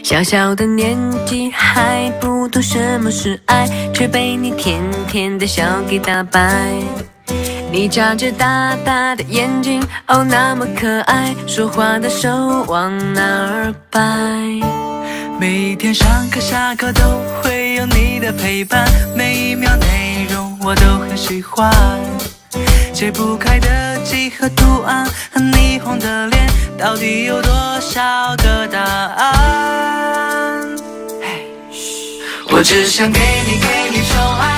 小小的年纪还不懂什么是爱，却被你甜甜的笑给打败。你眨着大大的眼睛，哦，那么可爱，说话的手往哪儿摆？ 每天上课下课都会有你的陪伴，每一秒内容我都很喜欢。解不开的几何图案和霓虹的脸，到底有多少个答案？我只想给你宠爱。